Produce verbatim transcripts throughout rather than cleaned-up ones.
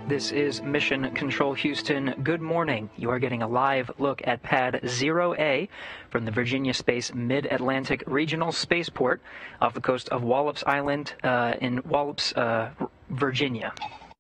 This is Mission Control Houston. Good morning. You are getting a live look at Pad zero A from the Virginia Space Mid-Atlantic Regional Spaceport off the coast of Wallops Island uh, in Wallops, uh, Virginia.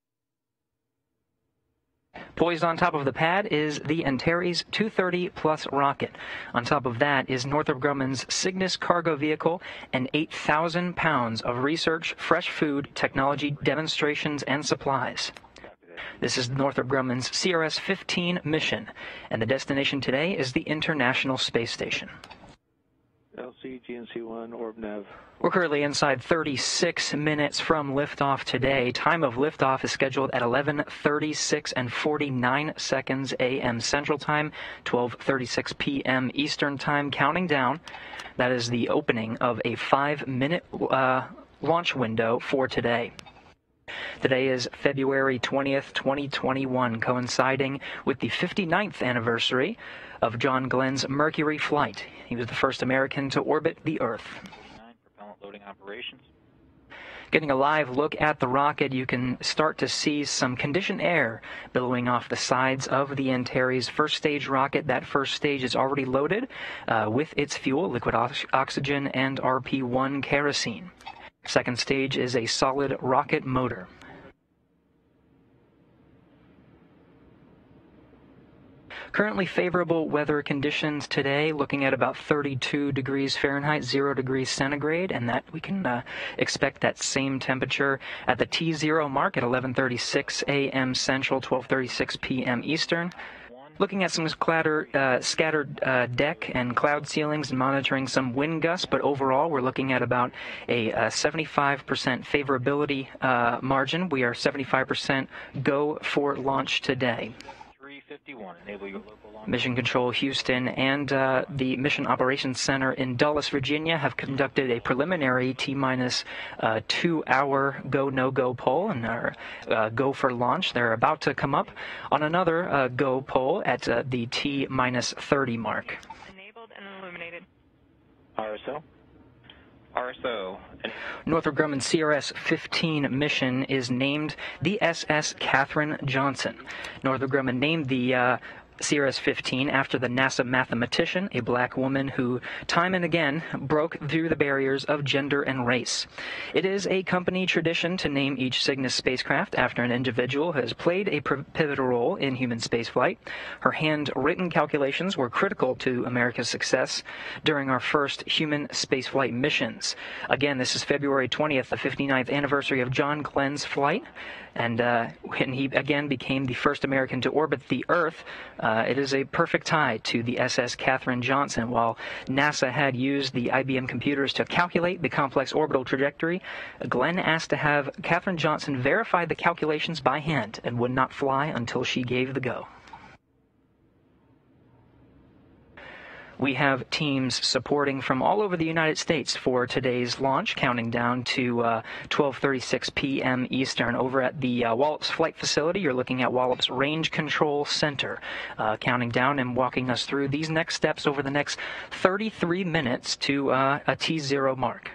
Poised on top of the pad is the Antares two thirty plus rocket. On top of that is Northrop Grumman's Cygnus cargo vehicle and eight thousand pounds of research, fresh food, technology demonstrations, and supplies. This is Northrop Grumman's C R S fifteen mission, and the destination today is the International Space Station. L C G N C one, OrbNav. We're currently inside thirty-six minutes from liftoff today. Time of liftoff is scheduled at eleven thirty-six and forty-nine seconds A M Central Time, twelve thirty-six P M Eastern Time. Counting down, that is the opening of a five-minute uh, launch window for today. Today is February twentieth, twenty twenty-one, coinciding with the fifty-ninth anniversary of John Glenn's Mercury flight. He was the first American to orbit the Earth. Propellant loading operations. Getting a live look at the rocket, you can start to see some conditioned air billowing off the sides of the Antares first stage rocket. That first stage is already loaded uh, with its fuel, liquid ox oxygen, and R P one kerosene. Second stage is a solid rocket motor. Currently favorable weather conditions today, looking at about thirty-two degrees Fahrenheit, zero degrees centigrade, and that we can uh, expect that same temperature at the T zero mark at eleven thirty-six A M Central, twelve thirty-six P M Eastern. Looking at some clatter, uh, scattered uh, deck and cloud ceilings and monitoring some wind gusts, but overall we're looking at about a uh, seventy-five percent favorability uh, margin. We are seventy-five percent go for launch today. Mission Control Houston and uh, the Mission Operations Center in Dulles, Virginia have conducted a preliminary T-minus uh, two-hour go-no-go poll and are uh, go for launch. They're about to come up on another uh, go poll at uh, the T-minus thirty mark. Enabled and illuminated. R S O. R S O. Northrop Grumman C R S fifteen mission is named the S S Katherine Johnson. Northrop Grumman named the uh, C R S fifteen after the NASA mathematician, a black woman who time and again broke through the barriers of gender and race. It is a company tradition to name each Cygnus spacecraft after an individual who has played a pivotal role in human spaceflight. Her handwritten calculations were critical to America's success during our first human spaceflight missions. Again, this is February twentieth, the fifty-ninth anniversary of John Glenn's flight, and uh, when he again became the first American to orbit the Earth. Uh, it is a perfect tie to the S S Katherine Johnson. While NASA had used the I B M computers to calculate the complex orbital trajectory, Glenn asked to have Katherine Johnson verify the calculations by hand and would not fly until she gave the go. We have teams supporting from all over the United States for today's launch, counting down to uh, twelve thirty-six P M Eastern. Over at the uh, Wallops Flight Facility, you're looking at Wallops Range Control Center, uh, counting down and walking us through these next steps over the next thirty-three minutes to uh, a T zero mark.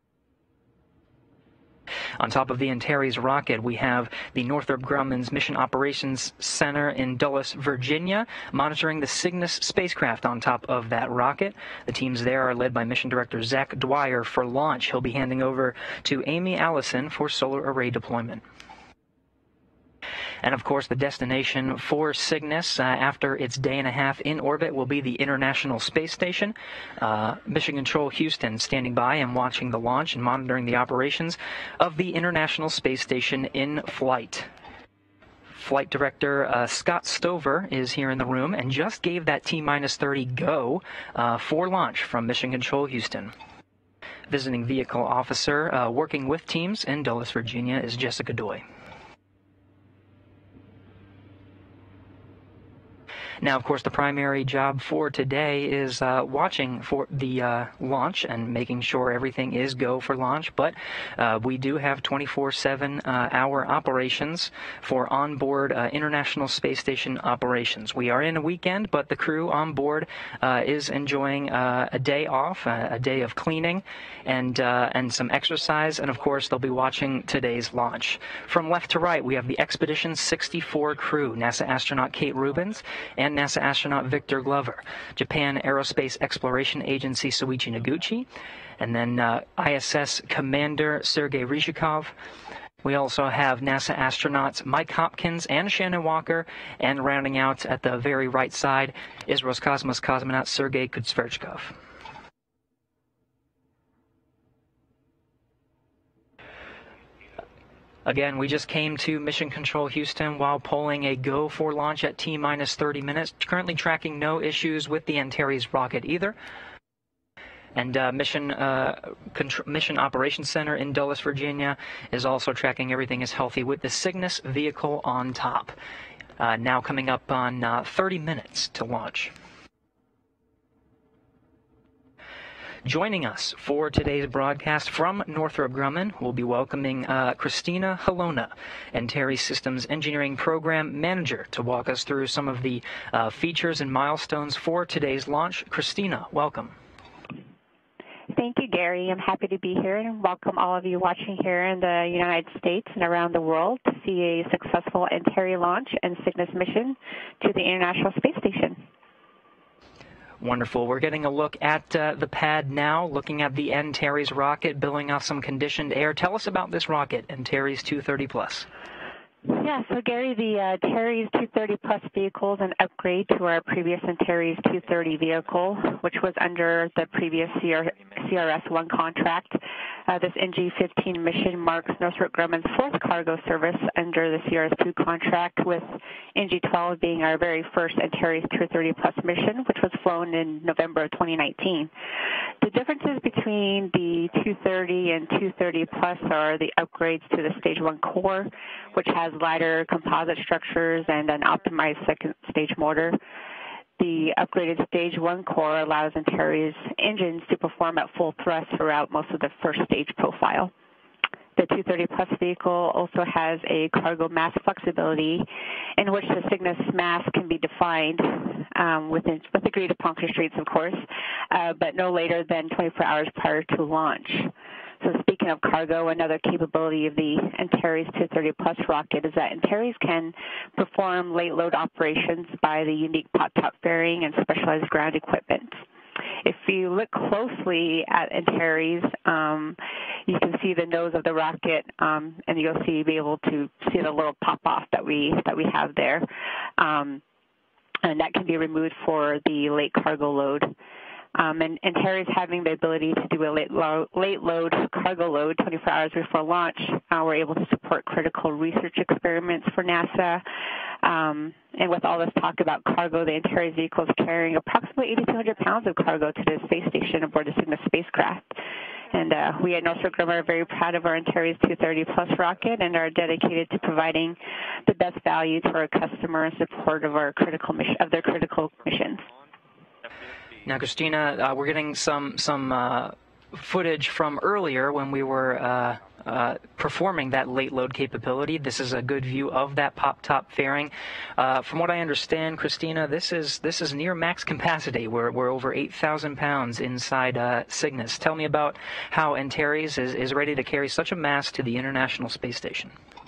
On top of the Antares rocket, we have the Northrop Grumman's Mission Operations Center in Dulles, Virginia, monitoring the Cygnus spacecraft on top of that rocket. The teams there are led by Mission Director Zach Dwyer for launch. He'll be handing over to Amy Allison for solar array deployment. And, of course, the destination for Cygnus uh, after its day and a half in orbit will be the International Space Station. Uh, Mission Control Houston standing by and watching the launch and monitoring the operations of the International Space Station in flight. Flight Director uh, Scott Stover is here in the room and just gave that T minus thirty go uh, for launch from Mission Control Houston. Visiting Vehicle Officer uh, working with teams in Dulles, Virginia is Jessica Doy. Now, of course, the primary job for today is uh, watching for the uh, launch and making sure everything is go for launch, but uh, we do have twenty-four seven uh, hour operations for onboard uh, International Space Station operations. We are in a weekend, but the crew on board uh, is enjoying uh, a day off, uh, a day of cleaning, and uh, and some exercise, and of course they'll be watching today's launch. From left to right, we have the Expedition sixty-four crew, NASA astronaut Kate Rubins and NASA astronaut Victor Glover, Japan Aerospace Exploration Agency Soichi Noguchi, and then uh, I S S Commander Sergei Ryzhikov. We also have NASA astronauts Mike Hopkins and Shannon Walker, and rounding out at the very right side is Roscosmos cosmonaut Sergei Kutsverchkov. Again, we just came to Mission Control Houston while polling a go for launch at T minus thirty minutes. Currently tracking no issues with the Antares rocket either. And uh, Mission uh, Mission Operations Center in Dulles, Virginia is also tracking everything is healthy with the Cygnus vehicle on top. Uh, now coming up on uh, thirty minutes to launch. Joining us for today's broadcast from Northrop Grumman, we'll be welcoming uh, Christina Halona, Antares Systems Engineering Program Manager, to walk us through some of the uh, features and milestones for today's launch. Christina, welcome. Thank you, Gary. I'm happy to be here and welcome all of you watching here in the United States and around the world to see a successful Antares launch and Cygnus mission to the International Space Station. Wonderful. We're getting a look at uh, the pad now, looking at the Antares rocket, billing off some conditioned air. Tell us about this rocket, Antares two thirty plus. Yeah, so Gary, the uh, Antares two thirty plus vehicle is an upgrade to our previous Antares two thirty vehicle, which was under the previous C R S one contract. Uh, this N G fifteen mission marks Northrop Grumman's fourth cargo service under the C R S two contract, with N G twelve being our very first Antares two thirty plus mission, which was flown in November of twenty nineteen. The differences between the two thirty and two thirty plus are the upgrades to the Stage one core, which has lighter composite structures and an optimized second stage motor. The upgraded Stage one core allows Antares engines to perform at full thrust throughout most of the first stage profile. The two thirty plus vehicle also has a cargo mass flexibility in which the Cygnus mass can be defined um, within, with agreed upon constraints, of course, uh, but no later than twenty-four hours prior to launch. So speaking of cargo, another capability of the Antares two thirty plus rocket is that Antares can perform late load operations by the unique pop-top fairing and specialized ground equipment. If you look closely at Antares, um, you can see the nose of the rocket, um, and you'll see be able to see the little pop-off that we that we have there, um, and that can be removed for the late cargo load. Um, and Antares having the ability to do a late, lo late load cargo load twenty-four hours before launch, uh, we're able to support critical research experiments for NASA. Um, and with all this talk about cargo, the Antares vehicle is carrying approximately eighty-two hundred pounds of cargo to the space station aboard the Cygnus spacecraft. And uh, we at Northrop Grumman are very proud of our Antares two thirty plus rocket and are dedicated to providing the best value to our customer in support of our critical mission, of their critical missions. Now, Christina, uh, we're getting some some uh, footage from earlier when we were uh, uh, performing that late load capability. This is a good view of that pop-top fairing. Uh, from what I understand, Christina, this is this is near max capacity. We're we're over eight thousand pounds inside uh, Cygnus. Tell me about how Antares is is ready to carry such a mass to the International Space Station.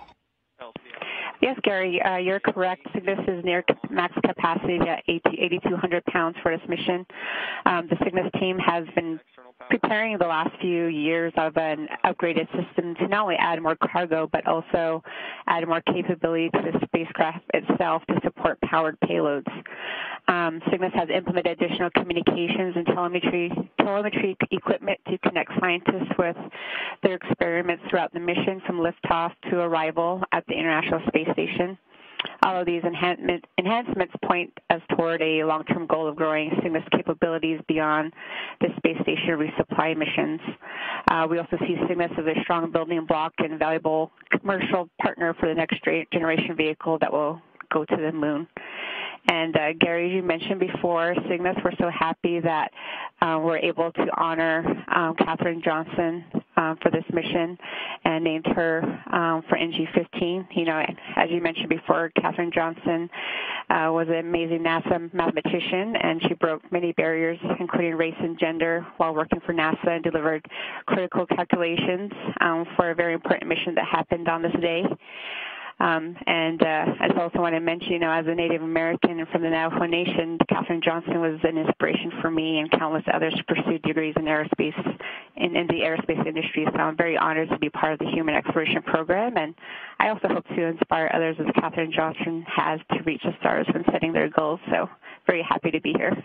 Yes, Gary, uh, you're correct. Cygnus is near max capacity at eighty-two hundred pounds for this mission. Um, the Cygnus team has been preparing the last few years of an upgraded system to not only add more cargo, but also add more capability to the spacecraft itself to support powered payloads. Um, Cygnus has implemented additional communications and telemetry, telemetry equipment to connect scientists with their experiments throughout the mission from liftoff to arrival at the International Space Station. All of these enhancement, enhancements point us toward a long-term goal of growing Cygnus capabilities beyond the space station resupply missions. Uh, we also see Cygnus as a strong building block and valuable commercial partner for the next generation vehicle that will go to the moon. And uh, Gary, as you mentioned before, Cygnus, we're so happy that uh, we're able to honor um, Katherine Johnson um, for this mission and named her um, for N G fifteen. You know, as you mentioned before, Katherine Johnson uh, was an amazing NASA mathematician, and she broke many barriers, including race and gender, while working for NASA and delivered critical calculations um, for a very important mission that happened on this day. Um, and uh, I just also want to mention, you know, as a Native American and from the Navajo Nation, Katherine Johnson was an inspiration for me and countless others to pursue degrees in aerospace, in, in the aerospace industry. So I'm very honored to be part of the Human Exploration Program, and I also hope to inspire others as Katherine Johnson has to reach the stars when setting their goals. So very happy to be here.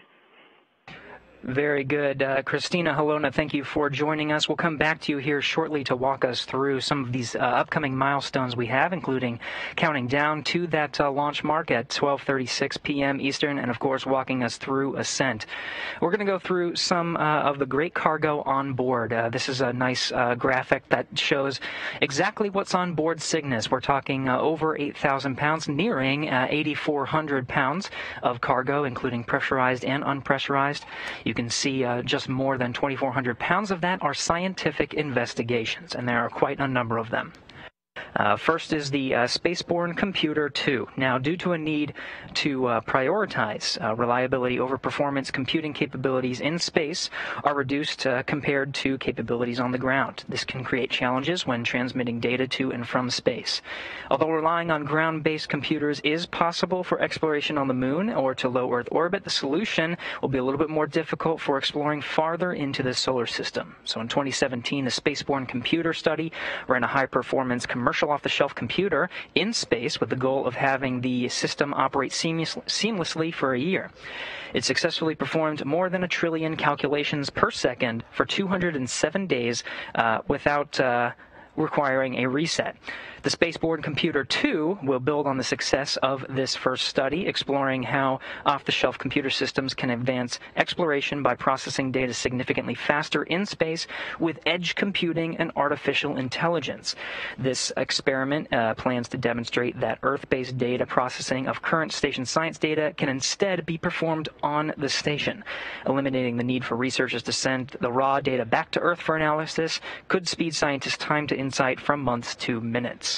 Very good. Uh, Christina Halona, thank you for joining us. We'll come back to you here shortly to walk us through some of these uh, upcoming milestones we have, including counting down to that uh, launch mark at twelve thirty-six p m Eastern, and, of course, walking us through ascent. We're going to go through some uh, of the great cargo on board. Uh, this is a nice uh, graphic that shows exactly what's on board Cygnus. We're talking uh, over eight thousand pounds, nearing uh, eighty-four hundred pounds of cargo, including pressurized and unpressurized. You can see uh, just more than twenty-four hundred pounds of that are scientific investigations, and there are quite a number of them. Uh, first is the uh, Spaceborne Computer two. Now, due to a need to uh, prioritize uh, reliability over performance, computing capabilities in space are reduced uh, compared to capabilities on the ground. This can create challenges when transmitting data to and from space. Although relying on ground-based computers is possible for exploration on the Moon or to low Earth orbit, the solution will be a little bit more difficult for exploring farther into the solar system. So in twenty seventeen, the Spaceborne Computer study ran a high-performance commercial off-the-shelf computer in space with the goal of having the system operate seamless, seamlessly for a year. It successfully performed more than a trillion calculations per second for two hundred seven days uh, without uh, requiring a reset. The Spaceborne Computer two will build on the success of this first study, exploring how off-the-shelf computer systems can advance exploration by processing data significantly faster in space with edge computing and artificial intelligence. This experiment uh, plans to demonstrate that Earth-based data processing of current station science data can instead be performed on the station. Eliminating the need for researchers to send the raw data back to Earth for analysis could speed scientists' time to insight from months to minutes.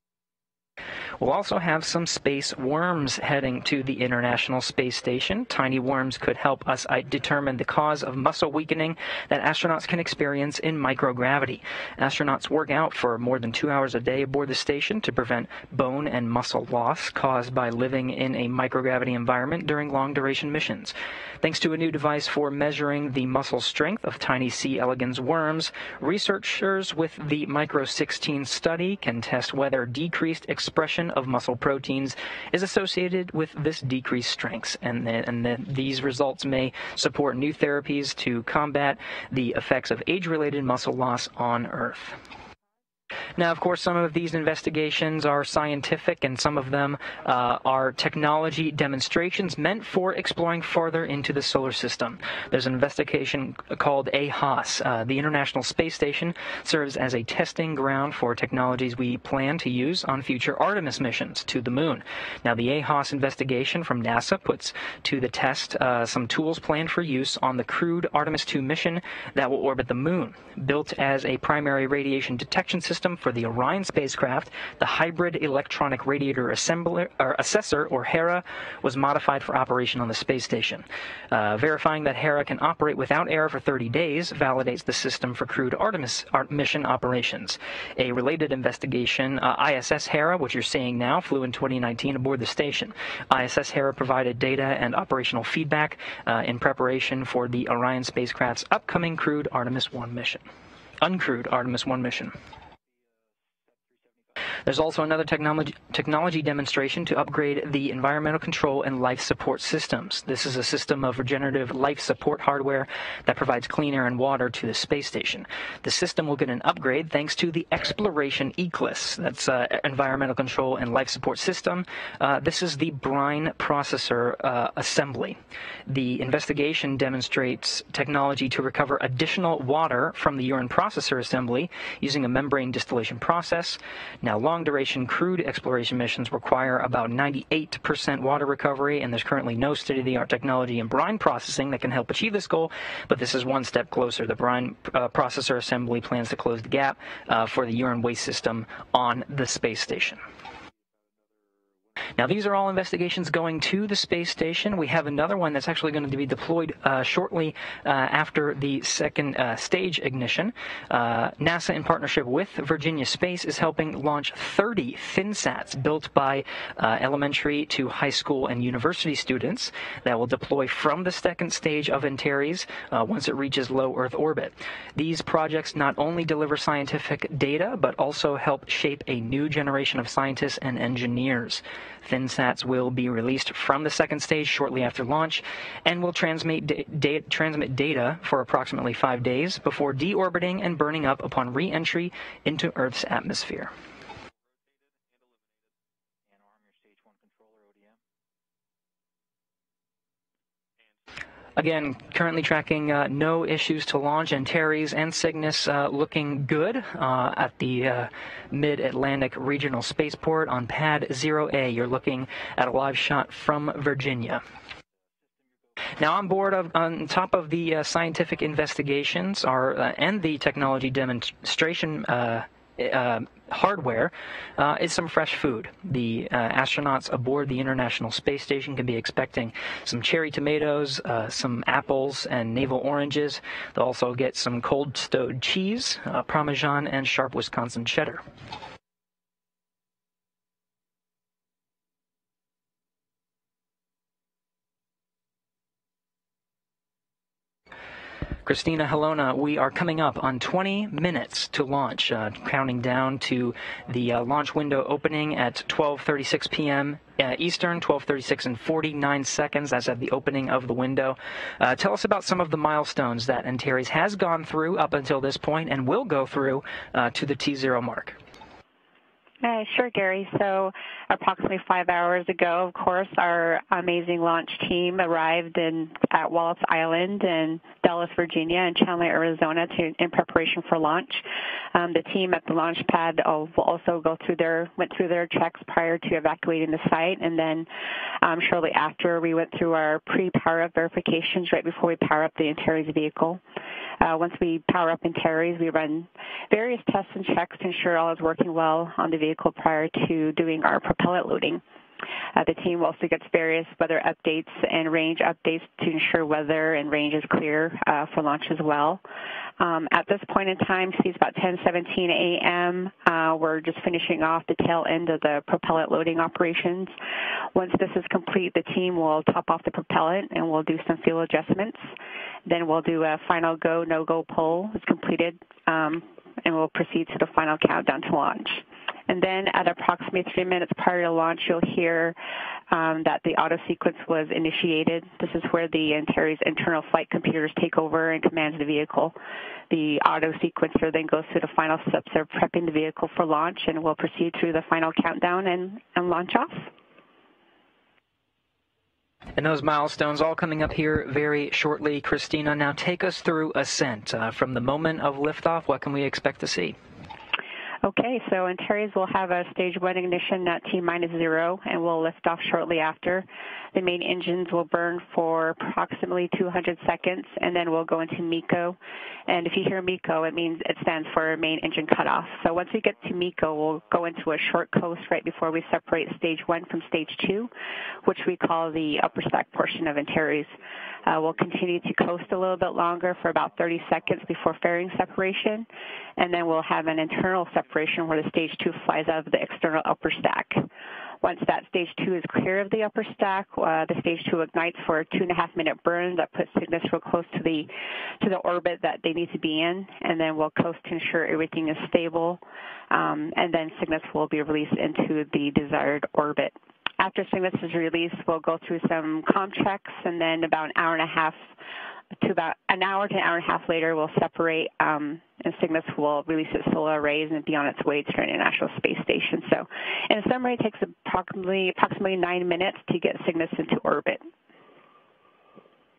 We'll also have some space worms heading to the International Space Station. Tiny worms could help us determine the cause of muscle weakening that astronauts can experience in microgravity. Astronauts work out for more than two hours a day aboard the station to prevent bone and muscle loss caused by living in a microgravity environment during long-duration missions. Thanks to a new device for measuring the muscle strength of tiny C. elegans worms, researchers with the Micro sixteen study can test whether decreased expression of muscle proteins is associated with this decreased strength, and, the, and the, these results may support new therapies to combat the effects of age-related muscle loss on Earth. Now, of course, some of these investigations are scientific, and some of them uh, are technology demonstrations meant for exploring farther into the solar system. There's an investigation called A H O S. Uh, the International Space Station serves as a testing ground for technologies we plan to use on future Artemis missions to the Moon. Now, the A H O S investigation from NASA puts to the test uh, some tools planned for use on the crewed Artemis two mission that will orbit the Moon. Built as a primary radiation detection system for the Orion spacecraft, the Hybrid Electronic Radiator Assembler, or Assessor, or HERA, was modified for operation on the space station. Uh, verifying that HERA can operate without error for thirty days validates the system for crewed Artemis mission operations. A related investigation, uh, I S S HERA, which you're seeing now, flew in twenty nineteen aboard the station. I S S HERA provided data and operational feedback uh, in preparation for the Orion spacecraft's upcoming crewed Artemis one mission. Uncrewed Artemis one mission. There's also another technology, technology demonstration to upgrade the environmental control and life support systems. This is a system of regenerative life support hardware that provides clean air and water to the space station. The system will get an upgrade thanks to the Exploration Eclipse. That's uh, environmental control and life support system. Uh, this is the brine processor uh, assembly. The investigation demonstrates technology to recover additional water from the urine processor assembly using a membrane distillation process. Now, long-duration crewed exploration missions require about ninety-eight percent water recovery, and there's currently no state-of-the-art technology in brine processing that can help achieve this goal, but this is one step closer. The brine uh, processor assembly plans to close the gap uh, for the urine waste system on the space station. Now, these are all investigations going to the space station. We have another one that's actually going to be deployed uh, shortly uh, after the second uh, stage ignition. Uh, NASA, in partnership with Virginia Space, is helping launch thirty ThinSats built by uh, elementary to high school and university students that will deploy from the second stage of Antares uh, once it reaches low Earth orbit. These projects not only deliver scientific data, but also help shape a new generation of scientists and engineers. ThinSats will be released from the second stage shortly after launch and will transmit, da da transmit data for approximately five days before deorbiting and burning up upon re-entry into Earth's atmosphere. Again, currently tracking uh, no issues to launch. Antares and Cygnus uh, looking good uh, at the uh, Mid-Atlantic Regional Spaceport on Pad zero A. You're looking at a live shot from Virginia. Now, on board, of, on top of the uh, scientific investigations are, uh, and the technology demonstration uh, uh, hardware uh, is some fresh food. The uh, astronauts aboard the International Space Station can be expecting some cherry tomatoes, uh, some apples, and navel oranges. They'll also get some cold stowed cheese, uh, Parmesan, and sharp Wisconsin cheddar. Christina Helona, we are coming up on twenty minutes to launch, uh, counting down to the uh, launch window opening at twelve thirty-six p m Uh, Eastern, twelve thirty-six and forty-nine seconds. That's at the opening of the window. Uh, tell us about some of the milestones that Antares has gone through up until this point and will go through uh, to the T zero mark. Uh, sure, Gary. So approximately five hours ago, of course, our amazing launch team arrived in, at Wallops Island in Dallas, Virginia, and Chandler, Arizona, to, in preparation for launch. Um, the team at the launch pad will also go through their went through their checks prior to evacuating the site, and then um, shortly after, we went through our pre-power-up verifications right before we power up the Antares vehicle. Uh, once we power up Antares, we run various tests and checks to ensure all is working well on the vehicle prior to doing our propellant loading. Uh, the team also gets various weather updates and range updates to ensure weather and range is clear uh, for launch as well. Um, at this point in time, see it's about ten seventeen a m Uh, we're just finishing off the tail end of the propellant loading operations. Once this is complete, the team will top off the propellant and we'll do some fuel adjustments. Then we'll do a final go, no-go poll is completed, um, and we'll proceed to the final countdown to launch. And then at approximately three minutes prior to launch, you'll hear um, that the auto sequence was initiated. This is where the Antares internal flight computers take over and command the vehicle. The auto sequencer then goes through the final steps of prepping the vehicle for launch, and we'll proceed through the final countdown and, and launch off. And those milestones all coming up here very shortly. Christina, now take us through ascent. Uh, from the moment of liftoff, what can we expect to see? Okay, so Antares will have a stage one ignition at T minus zero, and we'll lift off shortly after. The main engines will burn for approximately two hundred seconds, and then we'll go into MECO. And if you hear MECO, it means it stands for main engine cutoff. So once we get to MECO, we'll go into a short coast right before we separate stage one from stage two, which we call the upper stack portion of Antares. Uh, we'll continue to coast a little bit longer for about thirty seconds before fairing separation, and then we'll have an internal separation where the stage two flies out of the external upper stack. Once that stage two is clear of the upper stack, uh, the stage two ignites for a two and a half minute burn that puts Cygnus real close to the to the orbit that they need to be in, and then we'll coast to ensure everything is stable, um, and then Cygnus will be released into the desired orbit. After Cygnus is released, we'll go through some comm checks, and then about an hour and a half to about an hour to an hour and a half later, we'll separate, um, and Cygnus will release its solar arrays and be on its way to the International Space Station. So, in summary, it takes approximately approximately nine minutes to get Cygnus into orbit.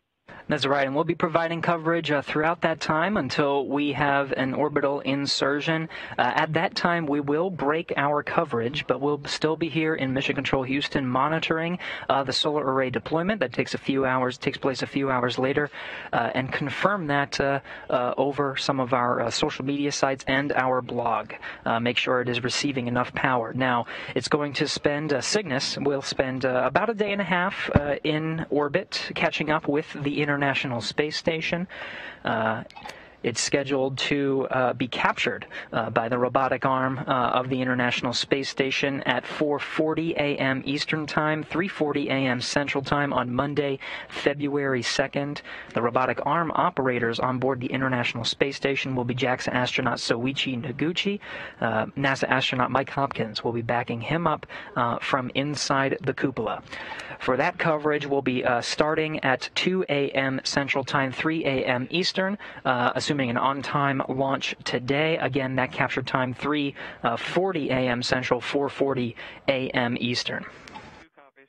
That's right, and we'll be providing coverage uh, throughout that time until we have an orbital insertion. Uh, at that time, we will break our coverage, but we'll still be here in Mission Control Houston monitoring uh, the solar array deployment. That takes a few hours, takes place a few hours later, uh, and confirm that uh, uh, over some of our uh, social media sites and our blog. Uh, make sure it is receiving enough power. Now, it's going to spend, uh, Cygnus will spend uh, about a day and a half uh, in orbit, catching up with the International Space Station. Uh, It's scheduled to uh, be captured uh, by the robotic arm uh, of the International Space Station at four forty a m Eastern Time, three forty a m Central Time on Monday, February second. The robotic arm operators on board the International Space Station will be JAXA astronaut Soichi Noguchi. Uh, NASA astronaut Mike Hopkins will be backing him up uh, from inside the cupola. For that coverage, we'll be uh, starting at two a m Central Time, three a m Eastern, uh, assuming an on-time launch today. Again, that capture time three forty a m Central, four forty a m Eastern. Two copies.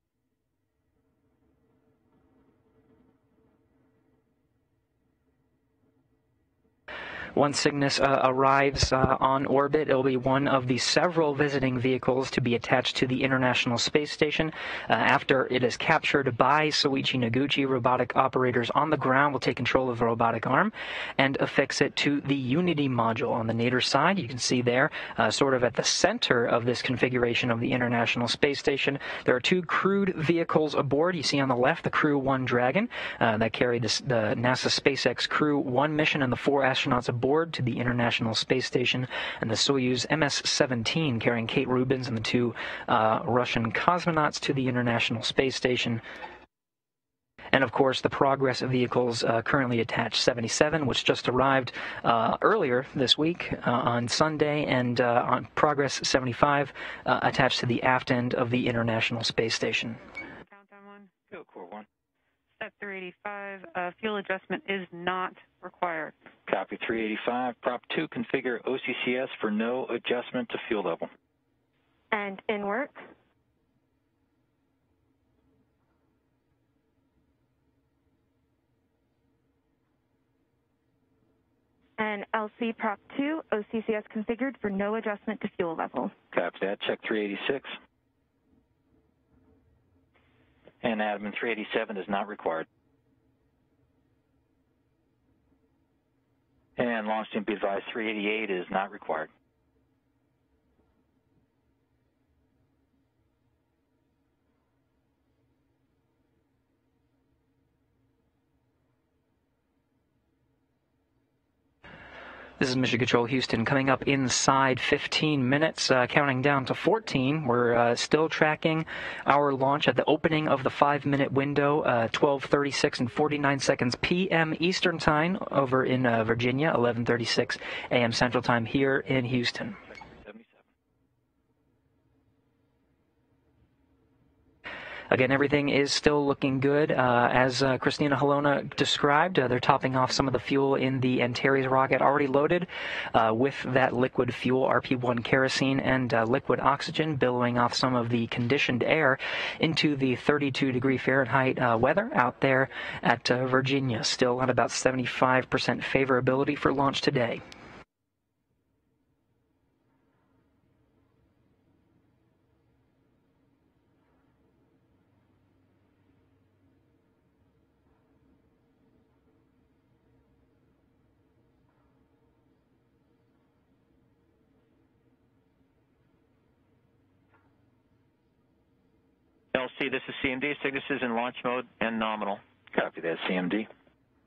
Once Cygnus uh, arrives uh, on orbit, it'll be one of the several visiting vehicles to be attached to the International Space Station. Uh, after it is captured by Soichi Noguchi, robotic operators on the ground will take control of the robotic arm and affix it to the Unity module on the nadir side. You can see there, uh, sort of at the center of this configuration of the International Space Station, there are two crewed vehicles aboard. You see on the left the Crew one Dragon uh, that carried this, the NASA SpaceX Crew one mission and the four astronauts aboard to the International Space Station, and the Soyuz M S seventeen carrying Kate Rubins and the two uh, Russian cosmonauts to the International Space Station. And, of course, the Progress vehicles uh, currently attached, seventy-seven, which just arrived uh, earlier this week uh, on Sunday, and uh, on Progress seventy-five uh, attached to the aft end of the International Space Station. Countdown one. Go, Core one. Step three eighty-five, uh, fuel adjustment is not required. Copy three eighty-five. Prop two, configure O C C S for no adjustment to fuel level. And in work. And L C Prop two, O C C S configured for no adjustment to fuel level. Copy that. Check three eighty-six. And admin three eighty-seven is not required. And launch team be advised three eighty-eight is not required. This is Mission Control Houston coming up inside fifteen minutes, uh, counting down to fourteen. We're uh, still tracking our launch at the opening of the five-minute window, uh, twelve thirty-six and forty-nine seconds P M Eastern Time over in uh, Virginia, eleven thirty-six a m Central Time here in Houston. Again, everything is still looking good. Uh, as uh, Christina Halona described, uh, they're topping off some of the fuel in the Antares rocket already loaded uh, with that liquid fuel, R P one kerosene, and uh, liquid oxygen, billowing off some of the conditioned air into the thirty-two degree Fahrenheit uh, weather out there at uh, Virginia. Still at about seventy-five percent favorability for launch today. L C, this is C M D. Cygnus is in launch mode and nominal. Copy that, C M D.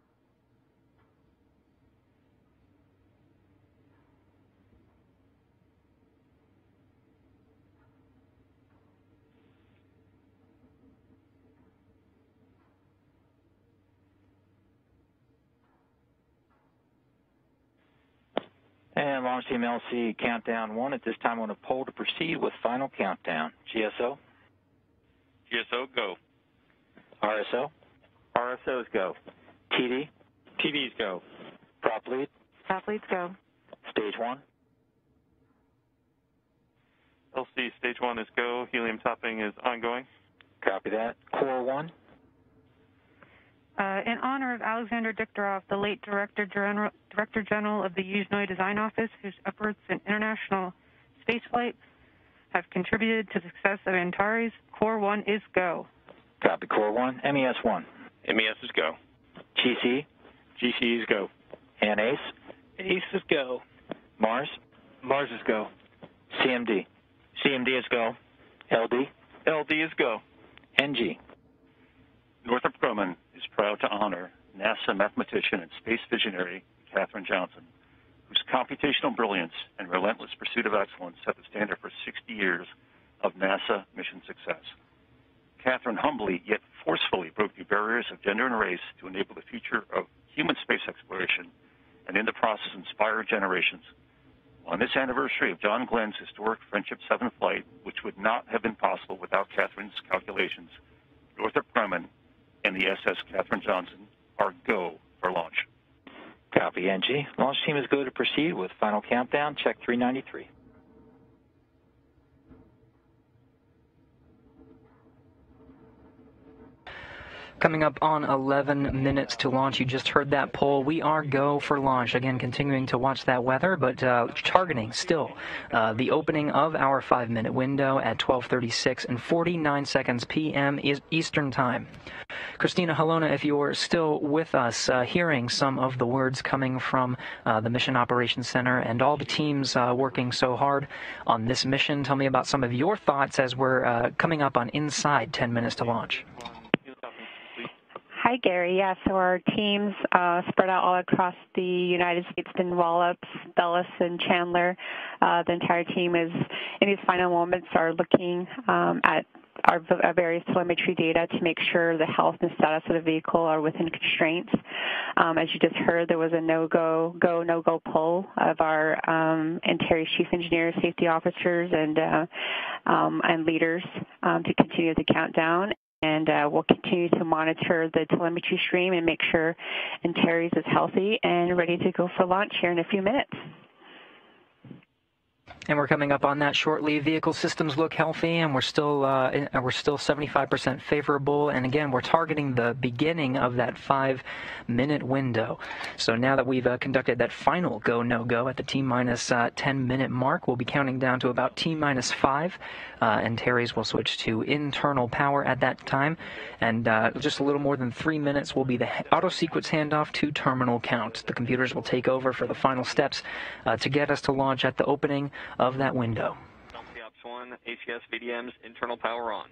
And launch team L C, countdown one. At this time, I want to poll to proceed with final countdown. G S O? G S O, go. R S O? R S Os, go. T D? T Ds, go. Prop lead? Prop leads go. Stage one? L C, stage one is go. Helium topping is ongoing. Copy that. Core one? Uh, in honor of Alexander Diktarov, the late Director General, Director General of the Yuzhnoye Design Office, whose efforts in international spaceflight have contributed to the success of Antares, Core one is go. Copy, Core one. M E S one. M E S is go. G C. G C is go. And ACE. ACE is go. Mars. Mars is go. C M D. C M D is go. L D. L D is go. N G. Northrop Grumman is proud to honor NASA mathematician and space visionary Katherine Johnson, whose computational brilliance and relentless pursuit of excellence set the standard for sixty years of NASA mission success. Katherine humbly yet forcefully broke the barriers of gender and race to enable the future of human space exploration and in the process inspire generations. On this anniversary of John Glenn's historic Friendship seven flight, which would not have been possible without Katherine's calculations, Northrop Grumman and the S S Katherine Johnson are go for launch. Copy, N G. Launch team is go to proceed with final countdown. Check three ninety-three. Coming up on eleven minutes to launch, you just heard that poll. We are go for launch. Again, continuing to watch that weather, but uh, targeting still uh, the opening of our five-minute window at twelve thirty-six and forty-nine seconds P M Eastern Time. Christina Halona, if you're still with us, uh, hearing some of the words coming from uh, the Mission Operations Center and all the teams uh, working so hard on this mission, tell me about some of your thoughts as we're uh, coming up on inside ten minutes to launch. Hi, Gary. Yeah, so our teams uh, spread out all across the United States in Wallops, Dulles, and Chandler. Uh, the entire team is, in these final moments, are looking um, at our various telemetry data to make sure the health and status of the vehicle are within constraints. Um, as you just heard, there was a no-go, go, no-go poll of our um, Antares chief engineers, safety officers, and uh, um, and leaders um, to continue the countdown. And uh, we'll continue to monitor the telemetry stream and make sure Antares is healthy and ready to go for launch here in a few minutes. And we're coming up on that shortly. Vehicle systems look healthy, and we're still uh, in, we're still seventy-five percent favorable. And again, we're targeting the beginning of that five-minute window. So now that we've uh, conducted that final go no go at the T minus uh, ten minute mark, we'll be counting down to about T minus five. Uh, Antares will switch to internal power at that time, and uh, just a little more than three minutes will be the auto sequence handoff to terminal count. The computers will take over for the final steps uh, to get us to launch at the opening of that window. L C Ops one, A C S V D Ms, internal power on.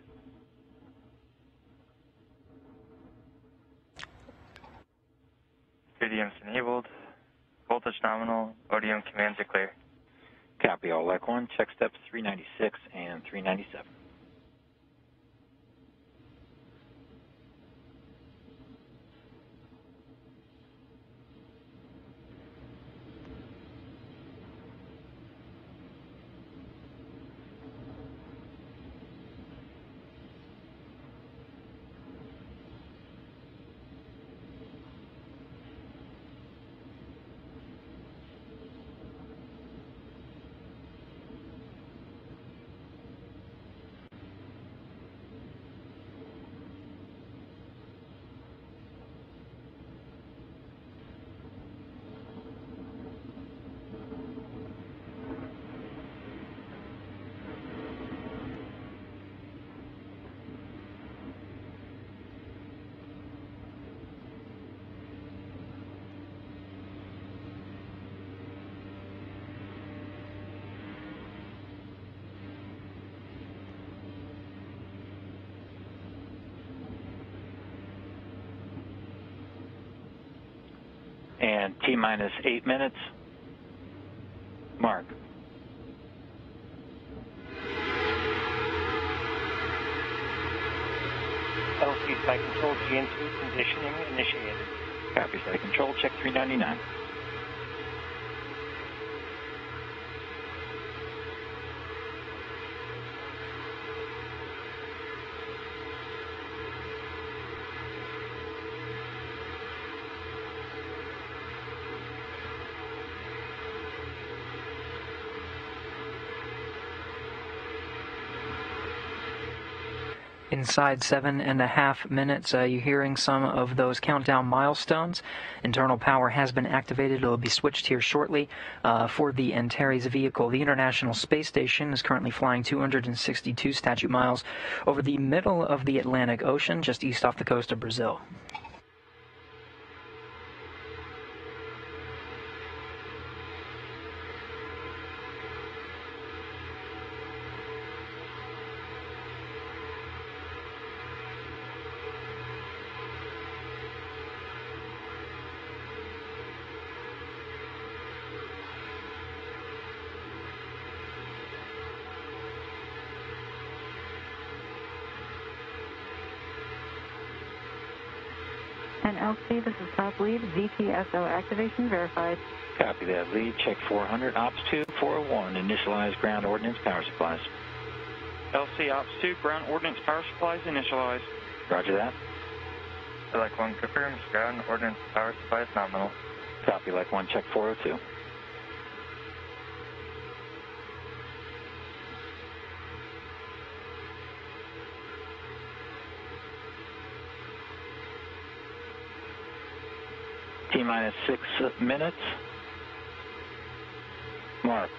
V D Ms enabled. Voltage nominal. O D M commands are clear. Copy, all L E C one. Check steps three ninety-six and three ninety-seven. And T minus eight minutes. Mark. L C site control G N two conditioning initiated. Copy, site control. Check three ninety-nine. Inside seven and a half minutes, uh, you're hearing some of those countdown milestones. Internal power has been activated. It will be switched here shortly uh, for the Antares vehicle. The International Space Station is currently flying two hundred sixty-two statute miles over the middle of the Atlantic Ocean, just east off the coast of Brazil. And L C, this is top lead, Z T S O activation verified. Copy that lead. Check four hundred, Ops two, four oh one, initialize ground ordnance power supplies. L C Ops two, ground ordnance power supplies initialized. Roger that. Like one confirms, ground ordnance power supplies nominal. Copy, like one, check four oh two. T-minus six minutes. Mark.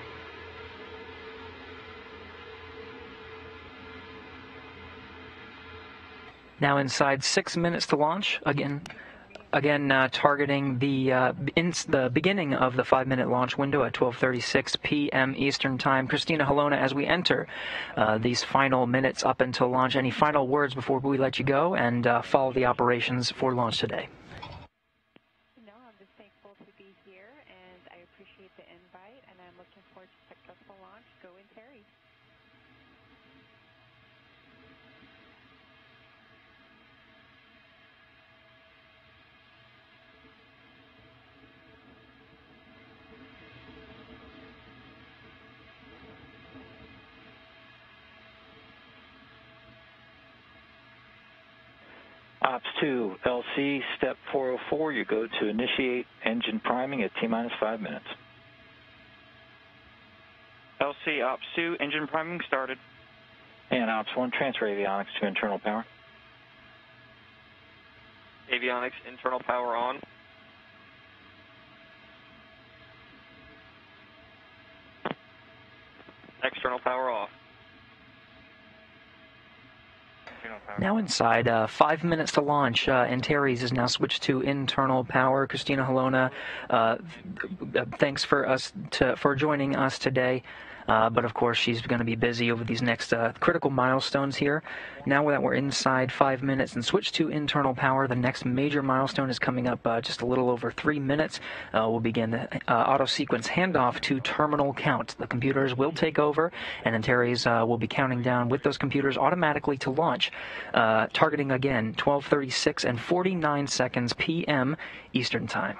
Now inside six minutes to launch. Again, again uh, targeting the uh, in the beginning of the five-minute launch window at twelve thirty-six p m Eastern Time. Christina Halona, as we enter uh, these final minutes up until launch, any final words before we let you go and uh, follow the operations for launch today? No, I'm just thankful to be here, and I appreciate the invite, and I'm looking forward to successful launch. Go Antares. Ops two, L C, step four oh four, you go to initiate engine priming at T-minus five minutes. L C Ops two, engine priming started. And Ops one, transfer avionics to internal power. Avionics, internal power on. External power off. Now inside uh, five minutes to launch, uh, Antares is now switched to internal power. Christina Halona, uh, thanks for us to, for joining us today. Uh, but of course, she's going to be busy over these next uh, critical milestones here. Now that we're inside five minutes and switch to internal power, the next major milestone is coming up uh, just a little over three minutes. Uh, we'll begin the uh, auto-sequence handoff to terminal count. The computers will take over, and Antares uh, will be counting down with those computers automatically to launch, uh, targeting again twelve thirty-six and forty-nine seconds p m Eastern Time.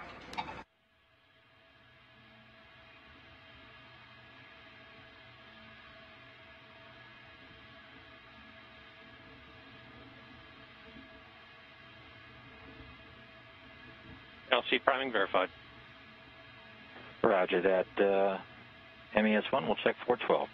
L C priming verified. Roger that. Uh, M E S one, we'll check four twelve.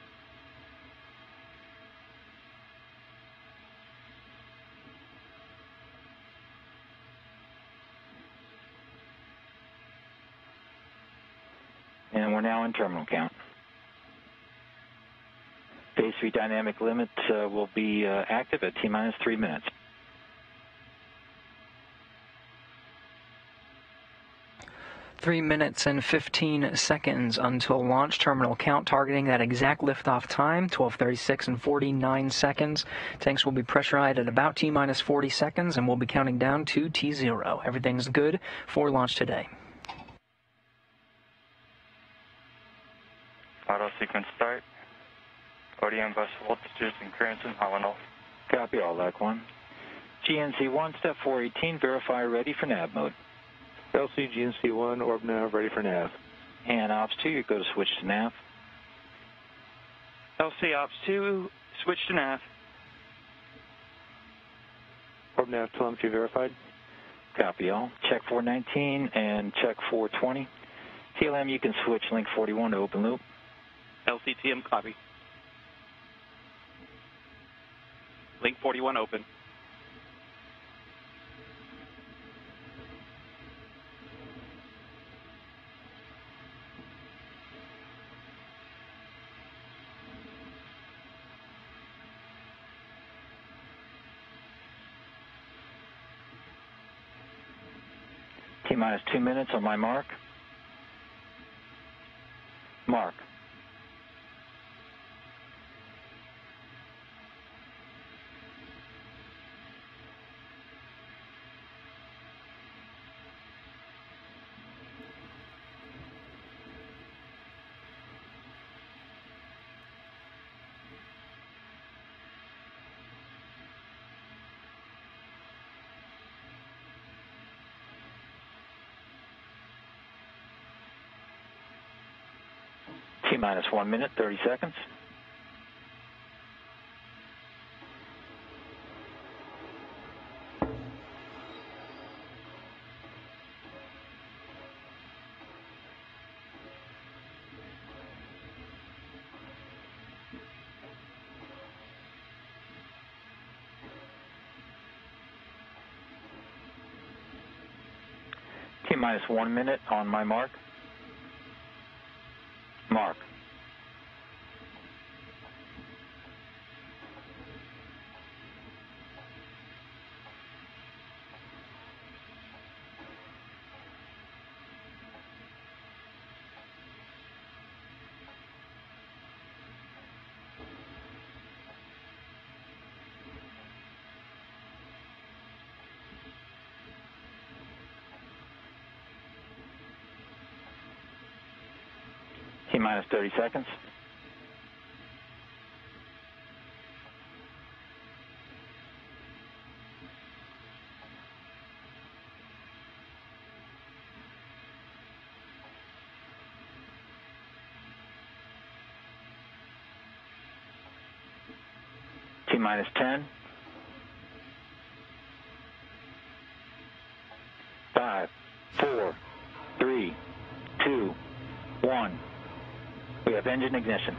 And we're now in terminal count. Phase three dynamic limit uh, will be uh, active at T-minus three minutes. Three minutes and fifteen seconds until launch. Terminal count targeting that exact liftoff time, twelve thirty-six and forty-nine seconds. Tanks will be pressurized at about T-minus forty seconds, and we'll be counting down to T zero. Everything's good for launch today. Auto sequence start. O D M bus voltages and currents in nominal. Copy all, like one. G N C one, step four eighteen, verify ready for nav mode. L C G N C one, orb nav, ready for nav. And Ops two, you go to switch to nav. L C Ops two, switch to nav. Orb nav telemetry verified. Copy all. Check four nineteen and check four twenty. T L M, you can switch link forty-one to open loop. L C T M, copy. Link forty-one open. T-minus two minutes on my mark. Mark. T-minus one minute, thirty seconds. T-minus one minute on my mark. Mark. T-minus thirty seconds. T-minus ten. Five, four, three, two, one. We have engine ignition.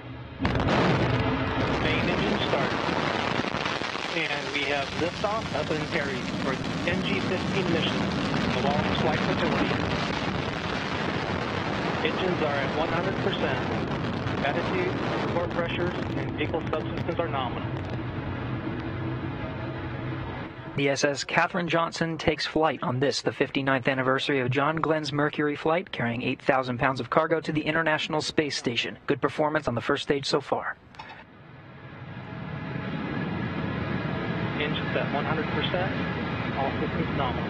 Main engine start. And we have liftoff up in Antares for N G fifteen mission, the Wallops flight facility. Engines are at one hundred percent. Attitude, core pressures, and vehicle subsystems are nominal. The S S Katherine Johnson takes flight on this, the fifty-ninth anniversary of John Glenn's Mercury flight, carrying eight thousand pounds of cargo to the International Space Station. Good performance on the first stage so far. Engines at one hundred percent, all systems nominal.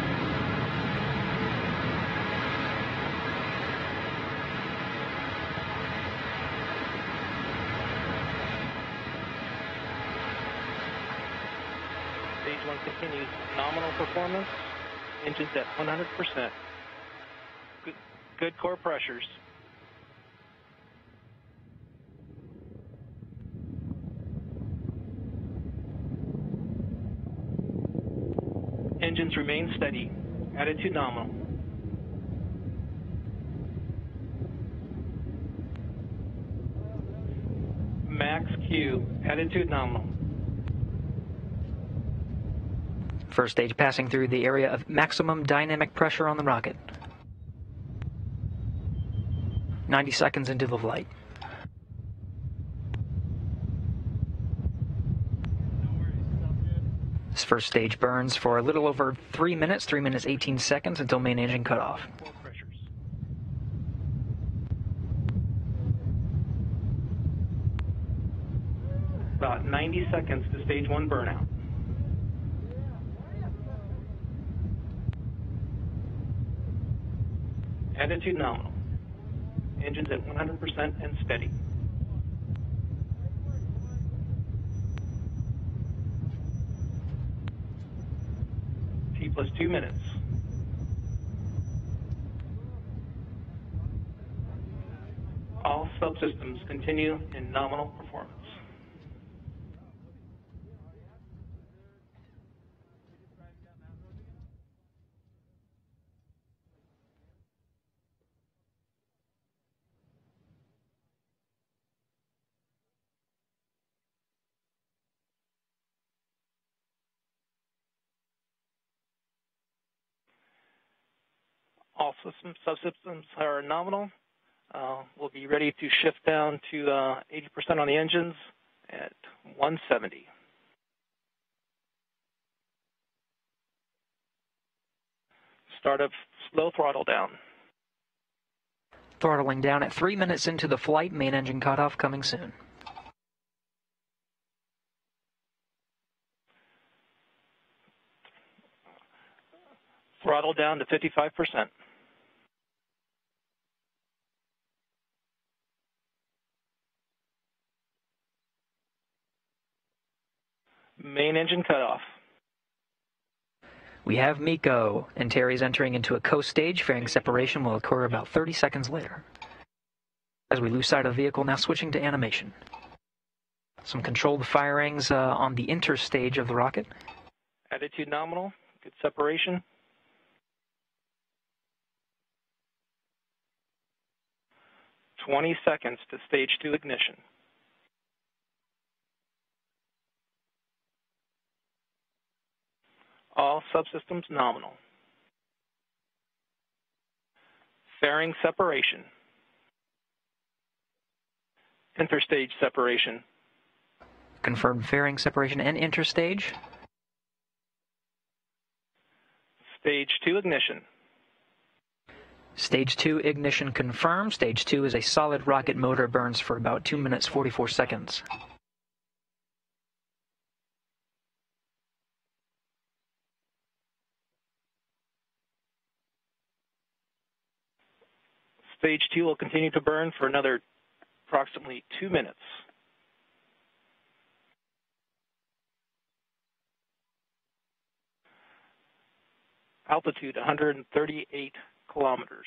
Stage one continues nominal performance, engines at one hundred percent. Good, good core pressures. Engines remain steady, attitude nominal. Max Q, attitude nominal. First stage passing through the area of maximum dynamic pressure on the rocket. ninety seconds into the flight. This first stage burns for a little over three minutes, three minutes eighteen seconds until main engine cutoff. About ninety seconds to stage one burnout. Attitude nominal. Engines at one hundred percent and steady. T plus two minutes. All subsystems continue in nominal performance. All system, subsystems are nominal. Uh, we'll be ready to shift down to uh, eighty percent on the engines at one seventy. Start up slow throttle down. Throttling down at three minutes into the flight. Main engine cutoff coming soon. Throttle down to fifty-five percent. Main engine cutoff. We have MECO. Antares entering into a coast stage. Fairing separation will occur about thirty seconds later. As we lose sight of the vehicle, now switching to animation. Some controlled firings uh, on the interstage of the rocket. Attitude nominal. Good separation. twenty seconds to stage two ignition. All subsystems nominal. Fairing separation. Interstage separation. Confirmed fairing separation and interstage. Stage two ignition. Stage two ignition confirmed. Stage two is a solid rocket motor, burns for about two minutes forty-four seconds. Stage two will continue to burn for another approximately two minutes. Altitude one hundred thirty-eight kilometers.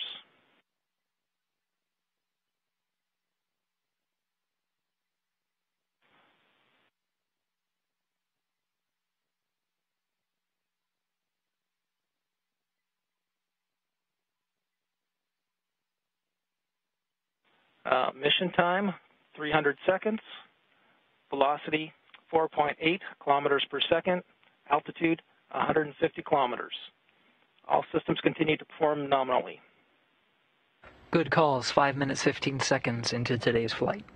Uh, mission time, three hundred seconds. Velocity, four point eight kilometers per second. Altitude, one hundred fifty kilometers. All systems continue to perform nominally. Good calls, five minutes, fifteen seconds into today's flight.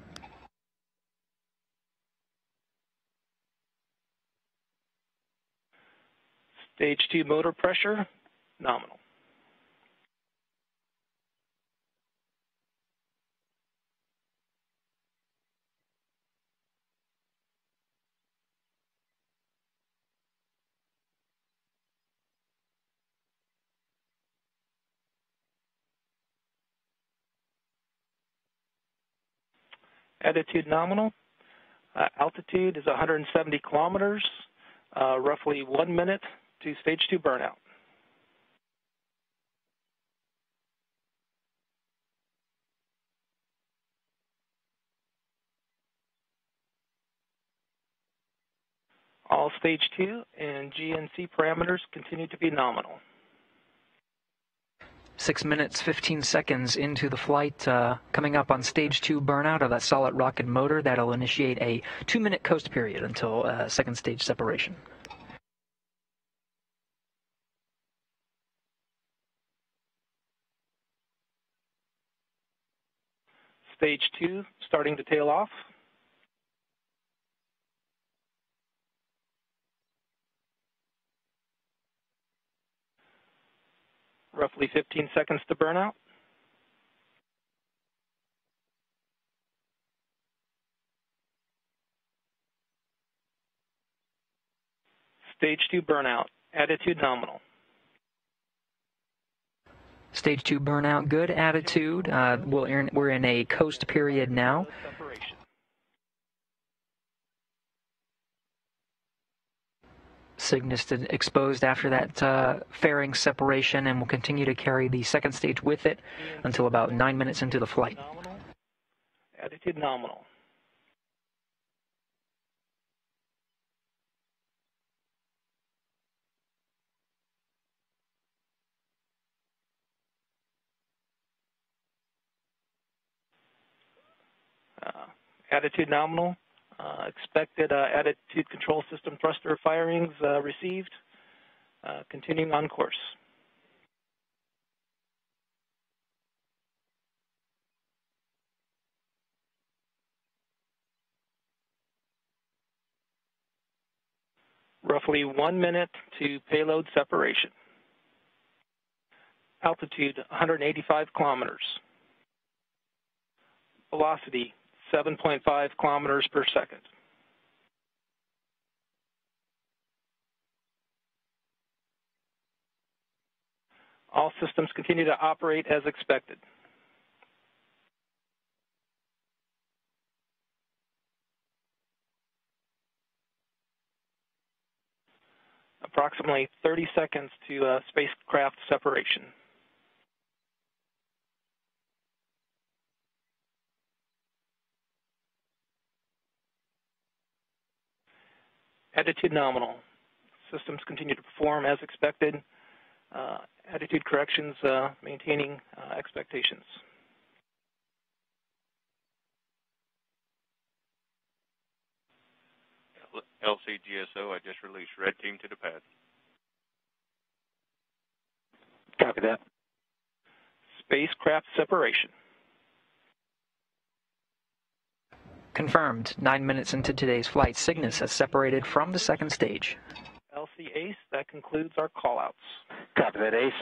Stage two motor pressure, nominal. Attitude nominal. Uh, altitude is one hundred seventy kilometers, uh, roughly one minute to stage two burnout. All stage two and G N C parameters continue to be nominal. Six minutes, fifteen seconds into the flight, uh, coming up on stage two burnout of that solid rocket motor. That'll initiate a two-minute coast period until uh, second stage separation. Stage two starting to tail off. Roughly fifteen seconds to burnout. Stage two burnout, attitude nominal. Stage two burnout, good attitude. Uh, we'll, we're in a coast period now. Cygnus exposed after that uh, fairing separation, and will continue to carry the second stage with it until about nine minutes into the flight. Attitude nominal. Uh, attitude nominal. Uh, expected uh, attitude control system thruster firings uh, received. Uh, continuing on course. Roughly one minute to payload separation. Altitude one hundred eighty-five kilometers. Velocity seven point five kilometers per second. All systems continue to operate as expected. Approximately thirty seconds to uh, spacecraft separation. Attitude nominal. Systems continue to perform as expected. Uh, attitude corrections uh, maintaining uh, expectations. L C G S O, I just released red team to the pad. Copy that. Spacecraft separation. Confirmed. Nine minutes into today's flight, Cygnus has separated from the second stage. L C ACE, that concludes our callouts. Copy that, ACE.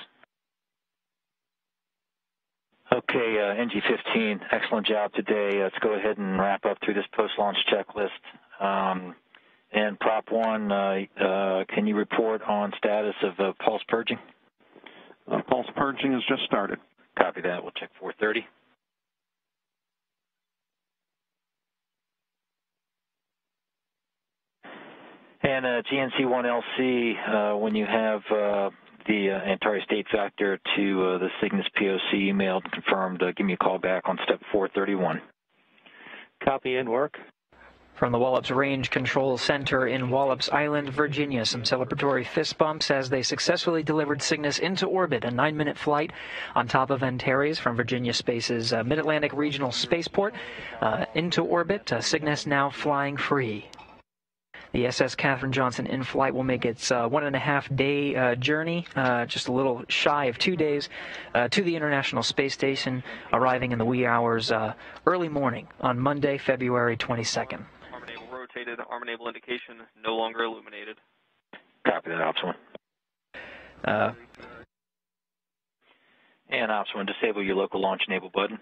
Okay, uh, N G fifteen, excellent job today. Let's go ahead and wrap up through this post-launch checklist. Um, and Prop one, uh, uh, can you report on status of uh, pulse purging? Uh, pulse purging has just started. Copy that. We'll check four thirty. And uh, G N C one L C, uh, when you have uh, the uh, Antares state factor to uh, the Cygnus P O C emailed and confirmed, uh, give me a call back on step four thirty-one. Copy and work. From the Wallops Range Control Center in Wallops Island, Virginia, some celebratory fist bumps as they successfully delivered Cygnus into orbit, a nine-minute flight on top of Antares from Virginia Space's uh, Mid-Atlantic Regional Spaceport uh, into orbit. Uh, Cygnus now flying free. The S S Katherine Johnson in flight will make its uh, one and a half day uh, journey, uh, just a little shy of two days, uh, to the International Space Station, arriving in the wee hours uh, early morning on Monday, February twenty-second. Arm enable rotated, arm enable indication no longer illuminated. Copy that, Ops one. Uh, and Ops one, disable your local launch enable button.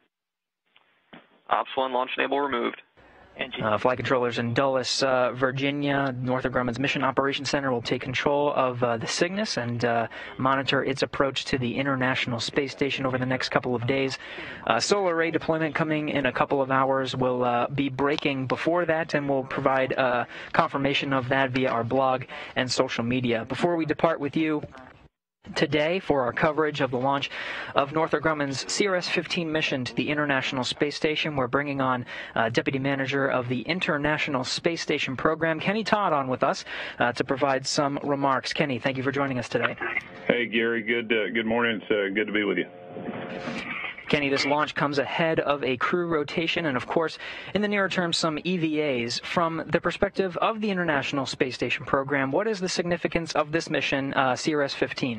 Ops one, launch enable removed. Uh, flight controllers in Dulles, uh, Virginia, Northrop Grumman's Mission Operations Center will take control of uh, the Cygnus and uh, monitor its approach to the International Space Station over the next couple of days. Uh, solar array deployment coming in a couple of hours. Will uh, be breaking before that, and we'll provide uh, confirmation of that via our blog and social media. Before we depart with you today for our coverage of the launch of Northrop Grumman's C R S fifteen mission to the International Space Station, we're bringing on uh, Deputy Manager of the International Space Station Program, Kenny Todd, on with us uh, to provide some remarks. Kenny, thank you for joining us today. Hey, Gary. Good, uh, good morning. It's uh, good to be with you. Kenny, this launch comes ahead of a crew rotation and, of course, in the nearer term, some E V As. From the perspective of the International Space Station Program, what is the significance of this mission, uh, C R S fifteen?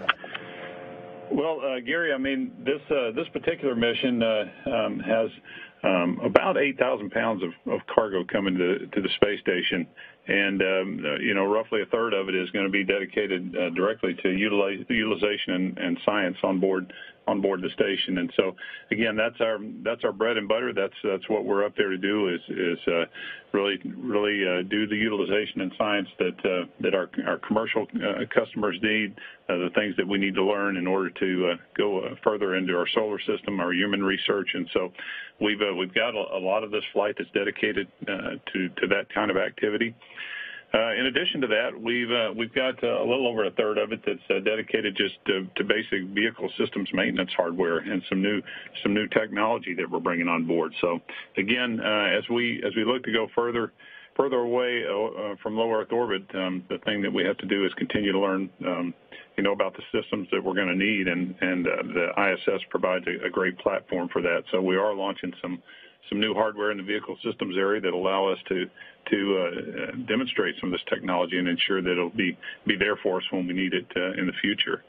Well, uh, Gary, I mean, this uh, this particular mission uh, um, has um, about eight thousand pounds of, of cargo coming to, to the space station. And, um, uh, you know, roughly a third of it is going to be dedicated uh, directly to utilize, utilization and, and science on board on board the station. And so, again, that's our that's our bread and butter. That's that's what we're up there to do is is uh, really really uh, do the utilization and science that uh, that our our commercial uh, customers need, uh, the things that we need to learn in order to uh, go uh, further into our solar system, our human research. And so, we've uh, we've got a, a lot of this flight that's dedicated uh, to to that kind of activity. Uh, in addition to that, we've uh, we've got uh, a little over a third of it that's uh, dedicated just to, to basic vehicle systems maintenance hardware and some new some new technology that we're bringing on board. So again, uh, as we as we look to go further further away uh, from low Earth orbit, um, the thing that we have to do is continue to learn, um, you know, about the systems that we're going to need, and and uh, the I S S provides a, a great platform for that. So we are launching some. some new hardware in the vehicle systems area that allow us to to uh, demonstrate some of this technology and ensure that it'll be be there for us when we need it uh, in the future.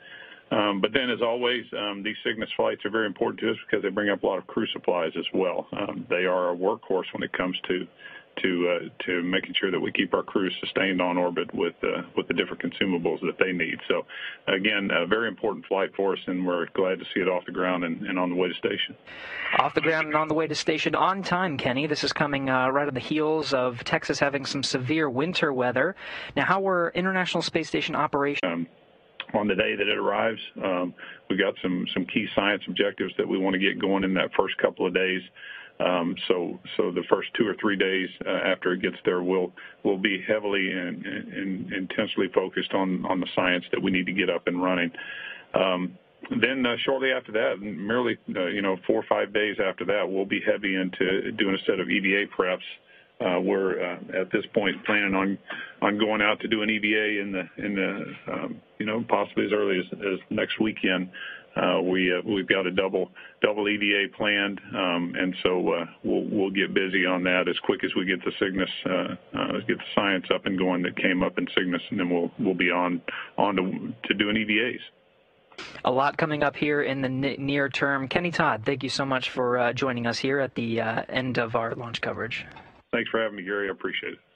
Um, but then, as always, um, these Cygnus flights are very important to us because they bring up a lot of crew supplies as well. Um, they are a workhorse when it comes to to uh, to making sure that we keep our crews sustained on orbit with uh, with the different consumables that they need. So, again, a very important flight for us, and we're glad to see it off the ground and, and on the way to station. Off the ground and on the way to station on time, Kenny. This is coming uh, right on the heels of Texas having some severe winter weather. Now, how were International Space Station operations? Um, on the day that it arrives, um, we got some some key science objectives that we want to get going in that first couple of days. Um, so, so the first two or three days uh, after it gets there, we'll we'll be heavily and, and intensely focused on on the science that we need to get up and running. Um, then uh, shortly after that, merely uh, you know four or five days after that, we'll be heavy into doing a set of E V A preps. Uh, we're uh, at this point planning on on going out to do an E V A in the in the um, you know possibly as early as, as next weekend. Uh, we uh, we've got a double double E V A planned, um, and so uh, we'll we'll get busy on that as quick as we get the Cygnus uh, uh, get the science up and going that came up in Cygnus, and then we'll we'll be on on to to doing E V As. A lot coming up here in the near term. Kenny Todd, thank you so much for uh, joining us here at the uh, end of our launch coverage. Thanks for having me, Gary. I appreciate it.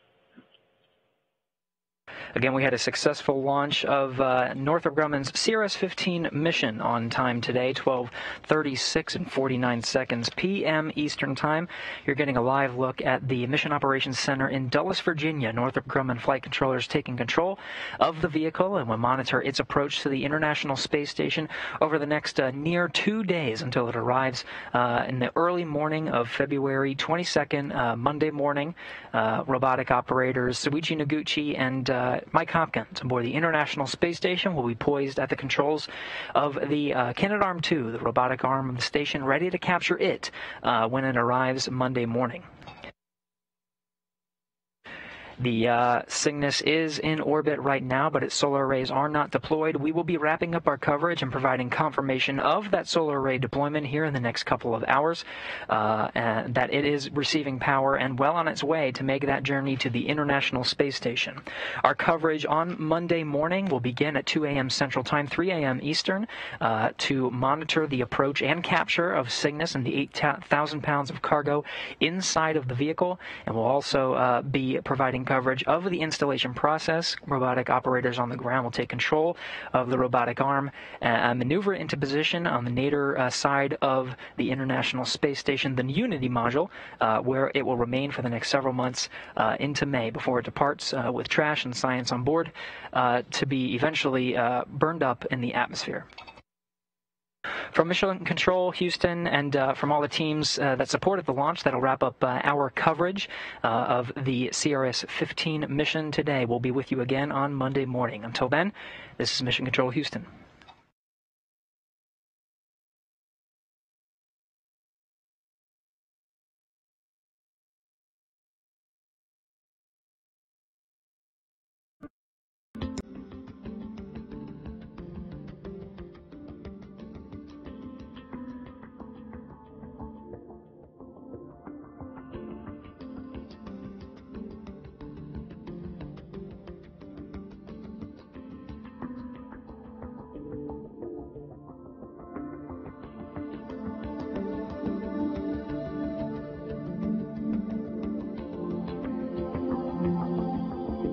Again, we had a successful launch of uh, Northrop Grumman's C R S fifteen mission on time today, twelve thirty-six and forty-nine seconds P M Eastern Time. You're getting a live look at the Mission Operations Center in Dulles, Virginia. Northrop Grumman flight controllers taking control of the vehicle and will monitor its approach to the International Space Station over the next uh, near two days until it arrives uh, in the early morning of February twenty-second, uh, Monday morning. Uh, robotic operators Suichi Noguchi and uh, Mike Hopkins aboard the International Space Station will be poised at the controls of the uh, Canadarm two, the robotic arm of the station, ready to capture it uh, when it arrives Monday morning. The uh, Cygnus is in orbit right now, but its solar arrays are not deployed. We will be wrapping up our coverage and providing confirmation of that solar array deployment here in the next couple of hours, uh, and that it is receiving power and well on its way to make that journey to the International Space Station. Our coverage on Monday morning will begin at two A M Central Time, three A M Eastern, uh, to monitor the approach and capture of Cygnus and the eight thousand pounds of cargo inside of the vehicle, and we'll also uh, be providing coverage of the installation process. Robotic operators on the ground will take control of the robotic arm and maneuver into position on the nadir uh, side of the International Space Station, the Unity module, uh, where it will remain for the next several months uh, into May before it departs uh, with trash and science on board uh, to be eventually uh, burned up in the atmosphere. From Mission Control, Houston, and uh, from all the teams uh, that supported the launch, that'll wrap up uh, our coverage uh, of the C R S fifteen mission today. We'll be with you again on Monday morning. Until then, this is Mission Control, Houston.